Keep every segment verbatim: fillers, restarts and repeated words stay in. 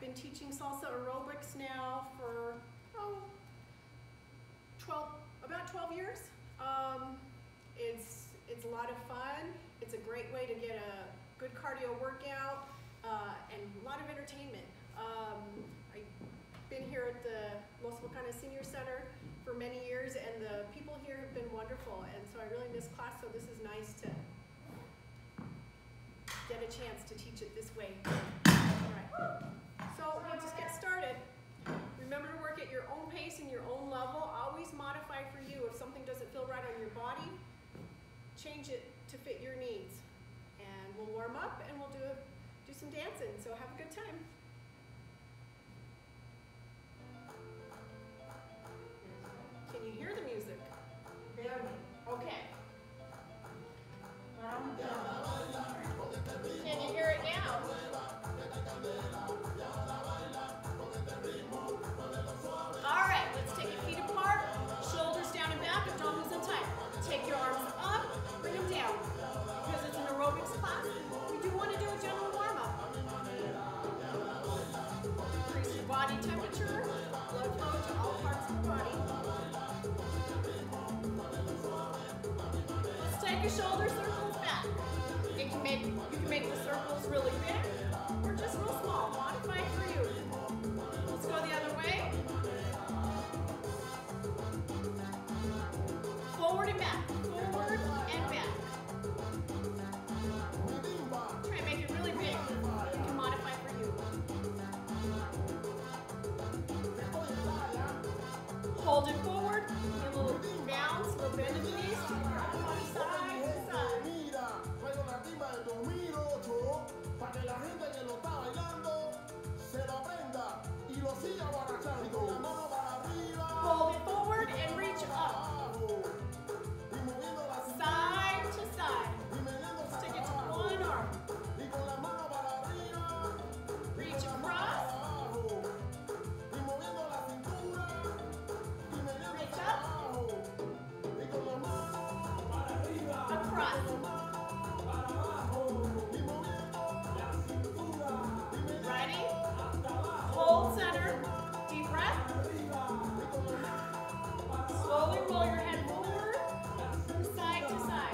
been teaching salsa aerobics now for, oh, twelve, about twelve years. Um, it's, it's a lot of fun. It's a great way to get a good cardio workout uh, and a lot of entertainment. Um, I've been here at the Los Volcanes Senior Center for many years, and the people here have been wonderful, and so I really miss class, so this is nice to get a chance to teach it this way. All right, so we'll just get started. Remember to work at your own pace and your own level. Always modify for you. If something doesn't feel right on your body, change it to fit your needs. And we'll warm up and we'll do, do some dancing, so have a good time. Can you hear the music? Barely. Okay. Can you hear it now? All right, let's take your feet apart, shoulders down and back, abdominals in tight. Take your arms up, bring them down. Because it's an aerobics class, we do want to do a general warm-up. Increase your body temperature, blood flow to all parts of the body. Let's take your shoulder circles back. It can make, you can make the circles really big or just real small. Modify for you. Let's go the other way. Forward and back. Forward and back. Try and make it really big. You can modify for you. Hold it forward. Give a little bounce, a little bend in the knees. Side to side. Para que la gente que lo está bailando se lo aprenda y lo siga guarachando. La mano para arriba. Hold it forward and reach up. Side to side. Let's take it to one arm. Reach across. Reach up. Across. Ready? Hold center. Deep breath. Slowly roll your head forward, side to side.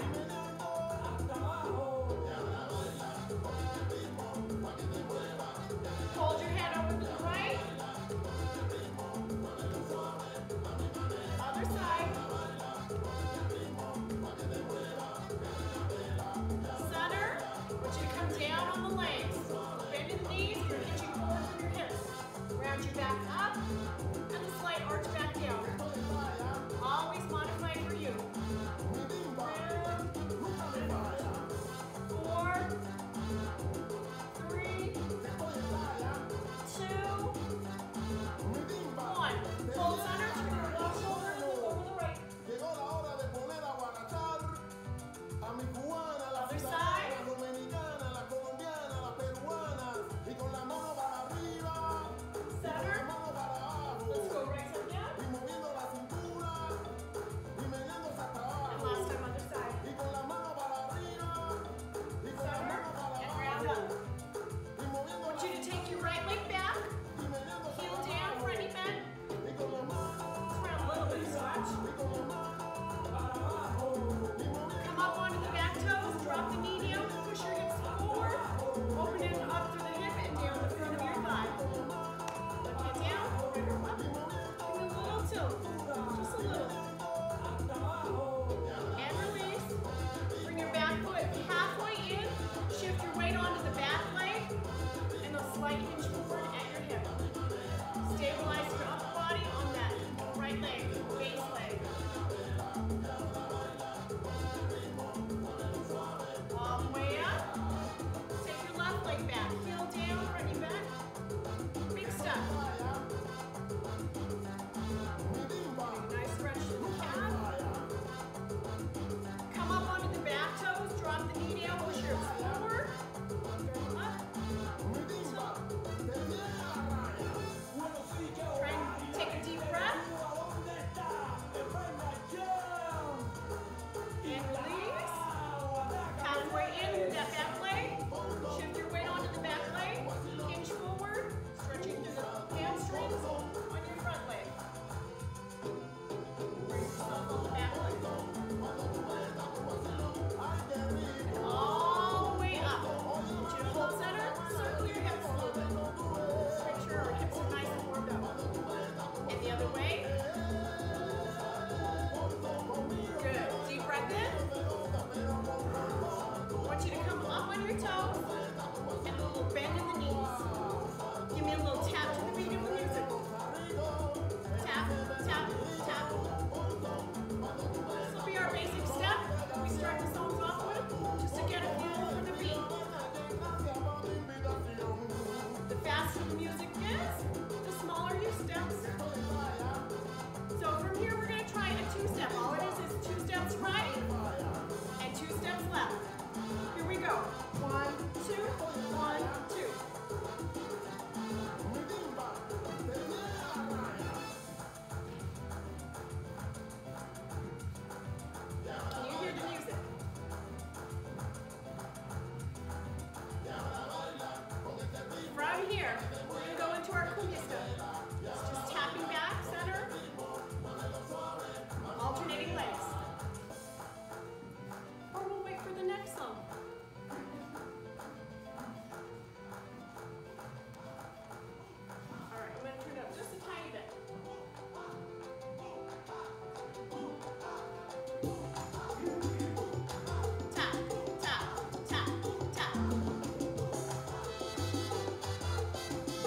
Hold your head over to the right. Other side. Center. I want you to come down on the legs. Bend in the knees, you're hitching forward from your hips. Round your back up, and a slight arch back down. Always modify for you. Four, three, two, one. Hold center, turn your left shoulder, move over the right. Llegó la hora de poner a guarachar a mi cubana, la Other side. la dominicana, la colombiana, la peruana y con la mano para arriba, Center. la mano para abajo. Let's go right side down. Y moviendo la cintura y meneándose hasta And abajo. last time, other side. Y con la mano para arriba y con la Center. mano para And round up. abajo. Y moviendo I want you to take your right leg back, y meneándose heel hasta down, abajo. front knee bend. Y con la mano Let's round a little bit, stretch. y con la mano para abajo. Y moviendo Come up onto the back toes, drop the knee down, push your hips forward, open it up through the hip and down the front of your thigh. Left hand down, right arm up, give it a little tilt, just a little. And release. Bring your back foot halfway in, shift your weight onto the back leg, and a slight hinge forward at your hip. Stabilize your upper body on that right leg, base leg. All the way up. Take your left leg back. Heel down, front knee bend. Big step. Nice stretch to the calf. Come up onto the back toes. Drop the knee down. Push your hips forward. Throw them up. Tilt. right, we're gonna go into our cumbia step. It's just tapping back, center, alternating legs. Or we'll wait for the next song. All right, I'm gonna turn it up just a tiny bit. Tap, tap, tap, tap.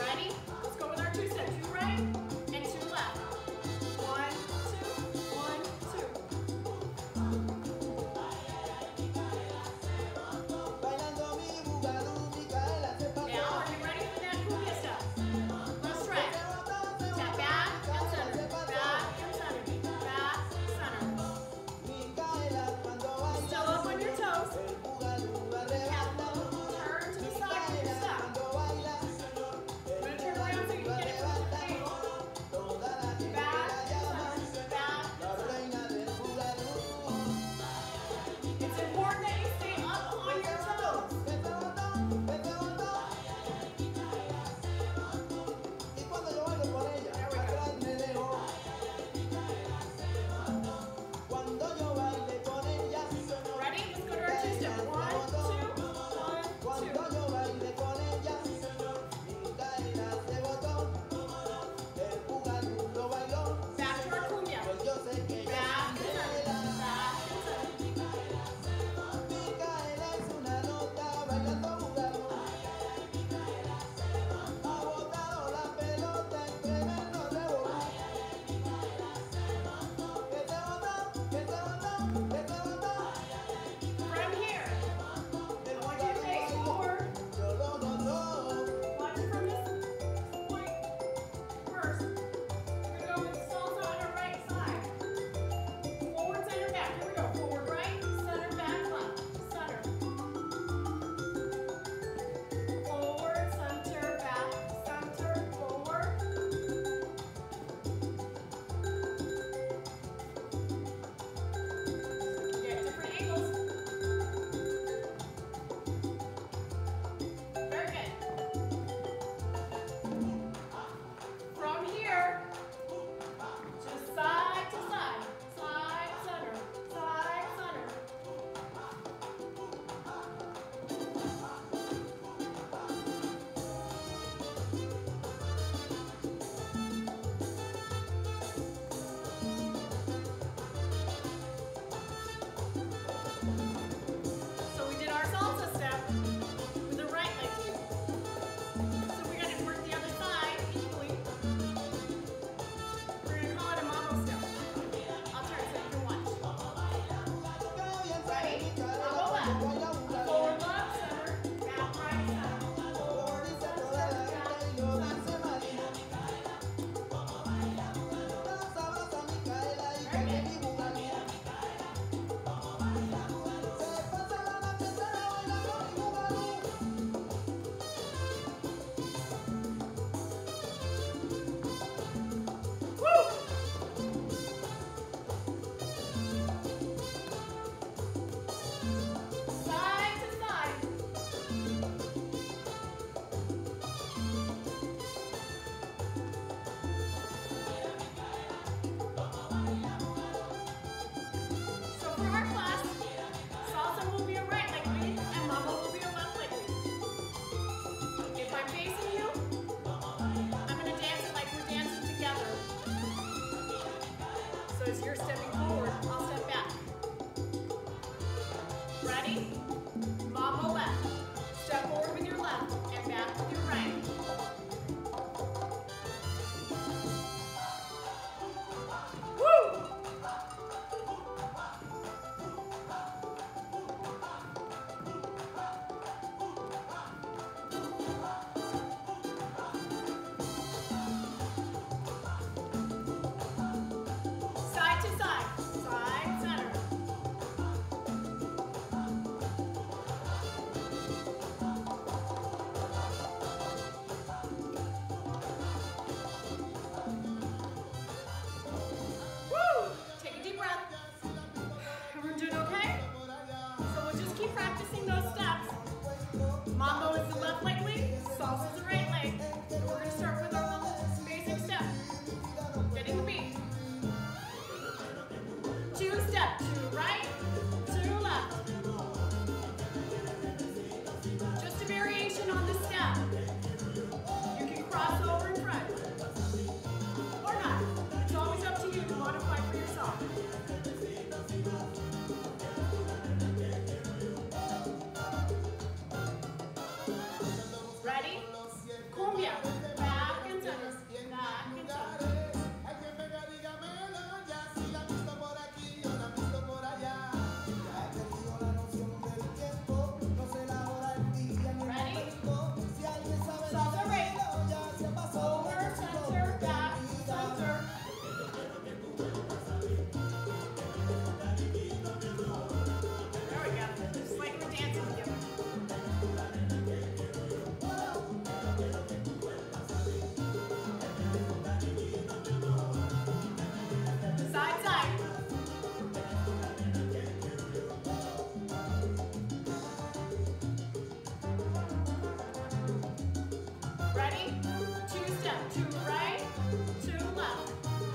Ready? Two step, two right, two left.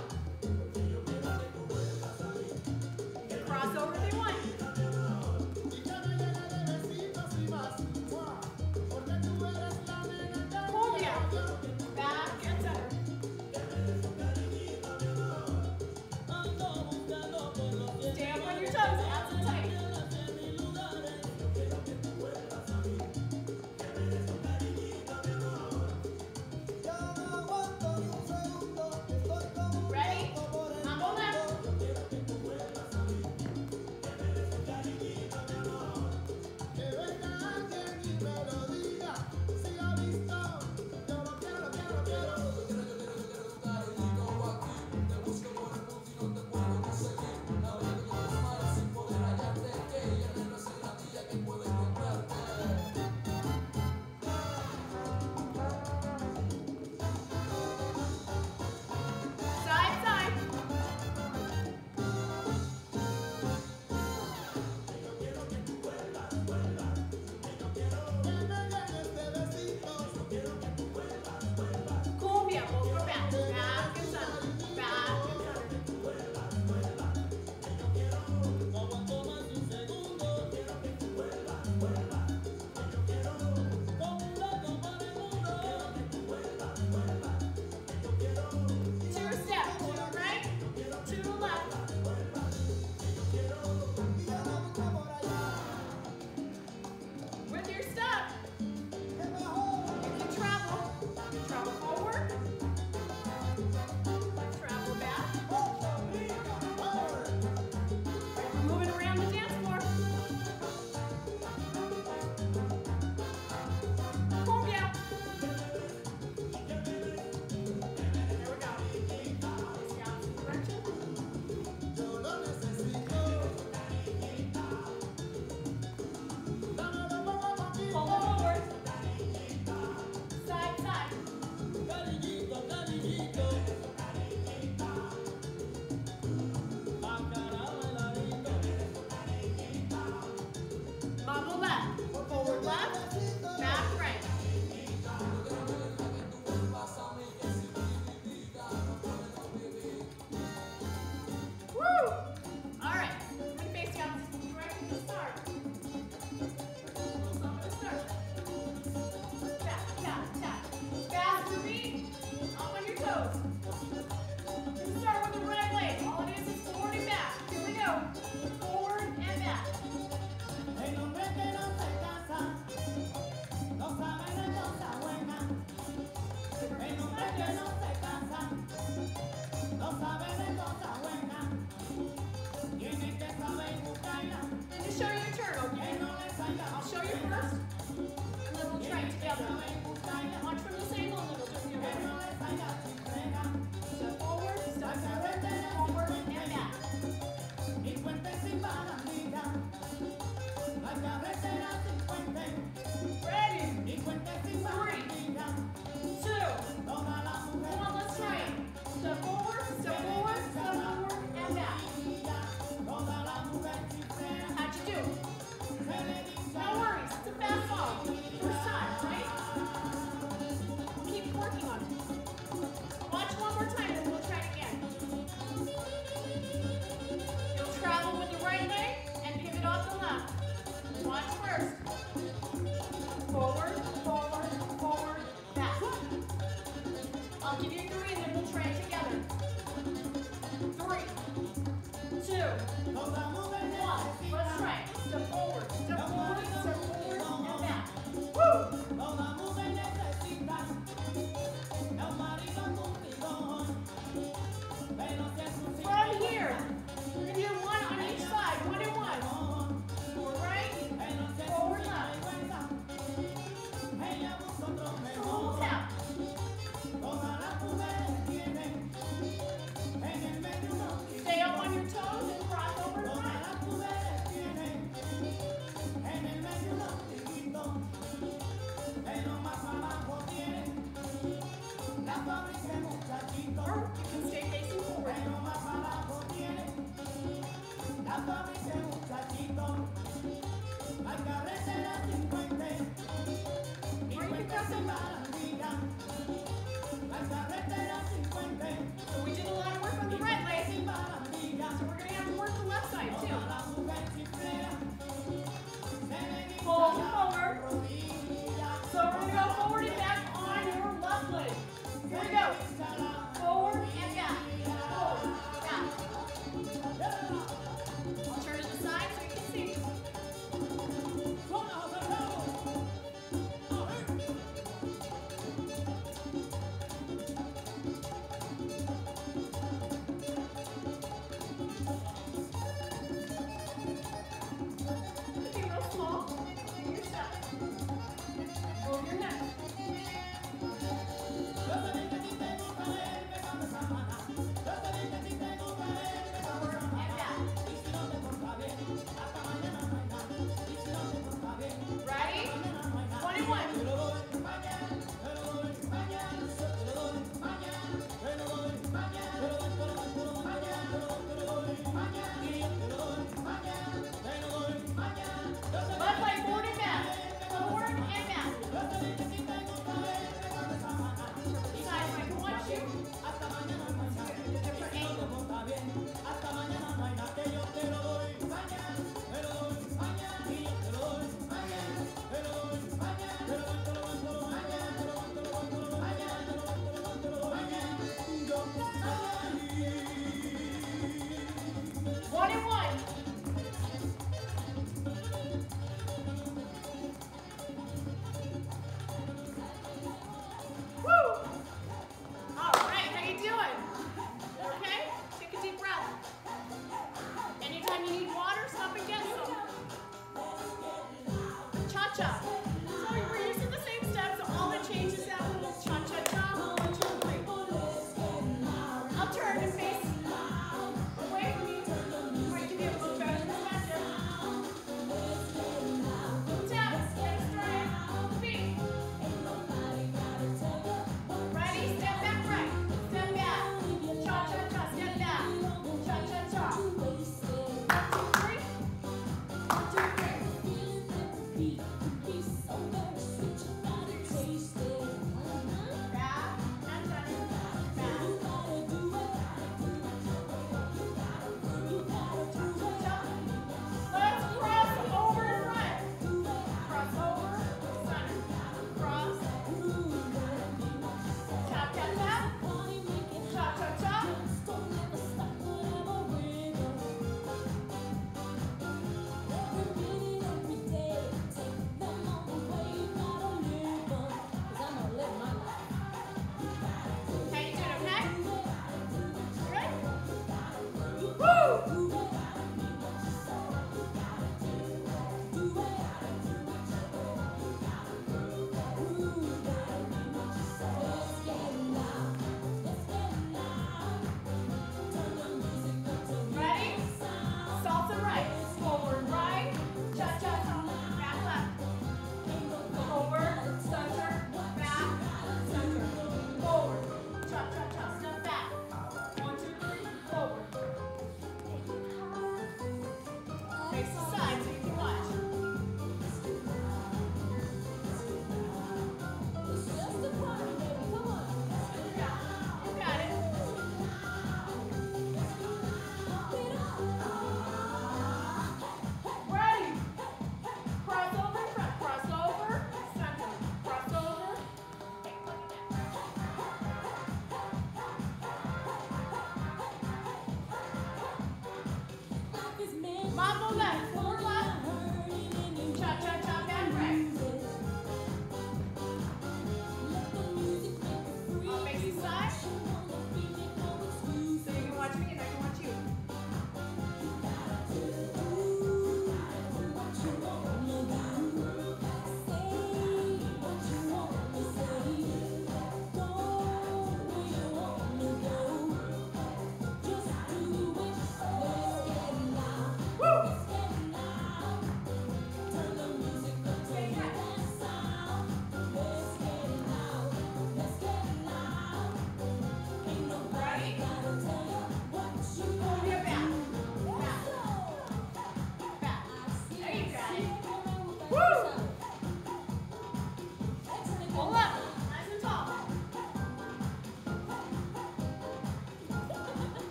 You can cross over if you want. Cumbia. Back and center. Stay up on your toes, abs and tight. Ready? Mambo left. Side, side. Cumbia, both go back. Back and center. Back and center. Two step, two right, two left. With your step, you can travel. Travel forward. Travel back. We're moving around the dance floor. Cumbia. There we go. Face the opposite direction. Pull forward. Side, side. Mambo left. Forward left. Back right. Woo! All right. Let me face the opposite direction to start. So I'm gonna start. Tap, tap, tap. Faster beat. Up on your toes. You start with the right leg. All it is is forward and back. Here we go. Forward and back. El hombre que no se casa, no sabe de cosa buena. El hombre que no se casa, no sabe de cosa buena. Tiene que saber buscarla, And just show you your turn, que okay? no le salga I'll show you first, and then we'll try it together. saber buscarla, Watch from this angle, and then we'll just do que it. no le salga sin frega. Step forward, step forward, forward, and back. Y puente sin barandilla, la carretera sin puente. Ready? Y puente sin barandilla, Two. toda la mujer. Come on, let's try it. Step forward, step forward, step forward, and back. Toda la mujer chiflea, How'd you do? se le dice No worries, it's a fast song. First time, right? We'll keep working on it. Watch one more time, and we'll try it again. You'll travel with the right leg and pivot off the left. Watch first. Forward, forward, forward, back. I'll give you three, and then we'll try it together. Three, two, toda mujer one. Let's try it. Step forward, step forward, step forward, and back. Woo! Toda mujer necesita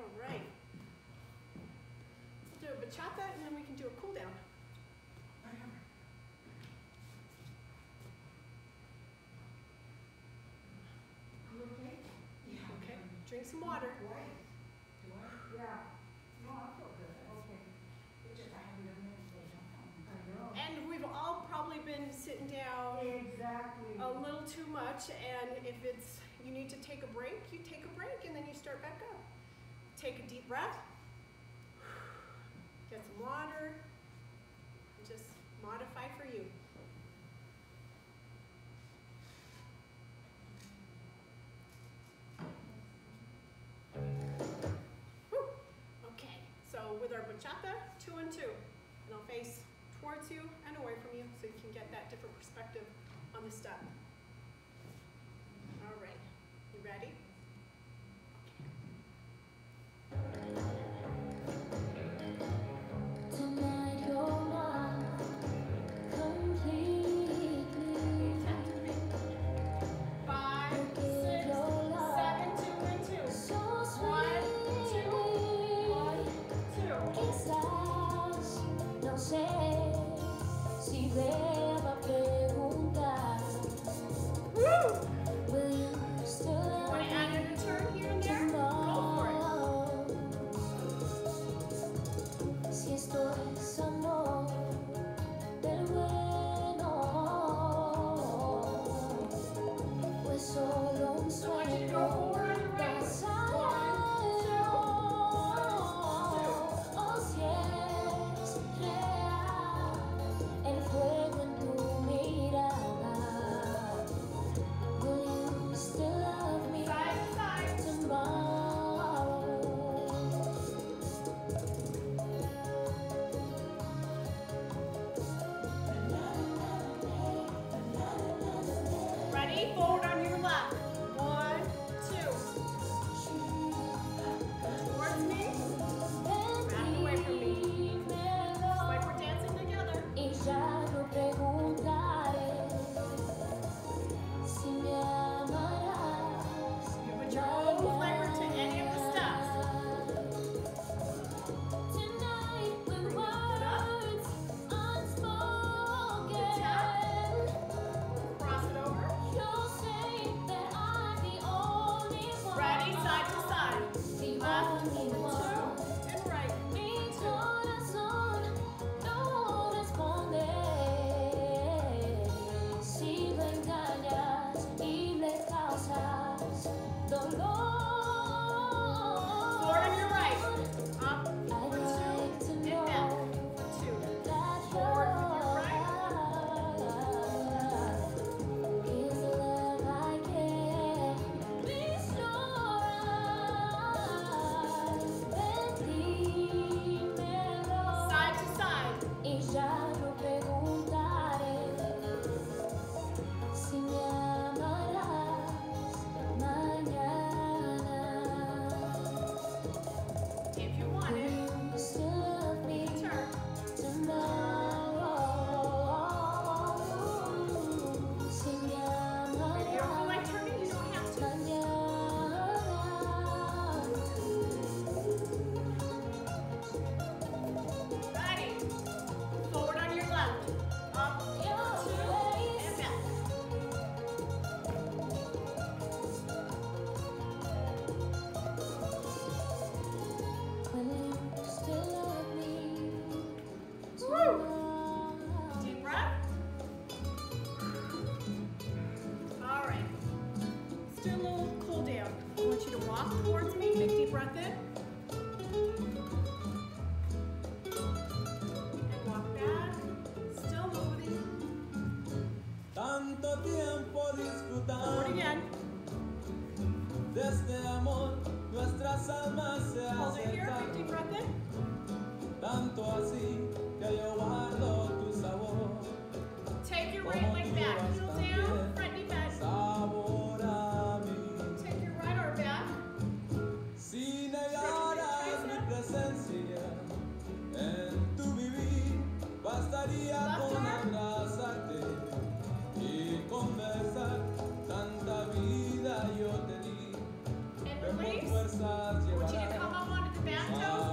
All right. We'll do a bachata and then we can do a cool down. Okay. Drink some water. And we've all probably been sitting down Exactly. a little too much, and if it's you need to take a break, you take a break and then you start back up. Take a deep breath. Get some water. And just modify for you. Whew. Okay, so with our bachata, two and two. And I'll face towards you and away from you so you can get that different perspective on the step. All right, you ready? Tonight you're mine completely. Five, six, seven, two, and two. So One, two, one, two. Quizás no sé si deba preguntar. Woo! Will you still Want love to add in a turn here and there? Go for it. Si esto es amor del bueno, pues solo un I want you to sueño go forward on your right. pasajero. Oh, si es real el fuego en tu mirada, will you still love me Side to side. tomorrow? Ready? Forward on your left. One, two. Towards me. Back away from me. Just like we're dancing together. Y ya no preguntaré si me amarás. You put your own flavor to any of the steps. Tonight with Bring it up. words unspoken, Cross it over. you'll say that I'm the only one. Ready? Side to side. The Left, only two, one. and right. Mi corazón no responde si lo engañas y le causas dolor. Forward on your right. Up, I'd for like two, to and know back. For two. that Forward with your right. is the love I get. Please your eyes, ven, dímelo. Side to side. Y ya no preguntaré si me amarás mañana. If you want Will it. you still love me Turn. tomorrow? Si me If you don't feel amarás like turning, you don't have to. mañana. Ready? Forward on your left. Up, Your two, face. and back. Will you still love me Woo! tomorrow? Deep breath. All right. Let's do a little cool down. I want you to walk towards me. Big deep breath in. And walk back. Still moving. Tanto tiempo Forward disfrutando again. de este amor, nuestras almas se Hold it here. Big acercan, deep breath in. tanto así que yo guardo tu sabor, Take your right leg back. Heel down. Front knee bend. sabor a mí. Take your right arm back. Si negaras mi presencia en tu vivir, bastaría con abrazarte y conversar. Tanta vida yo te di, And que por release. fuerzas I want you to llevarás. come up on Banjo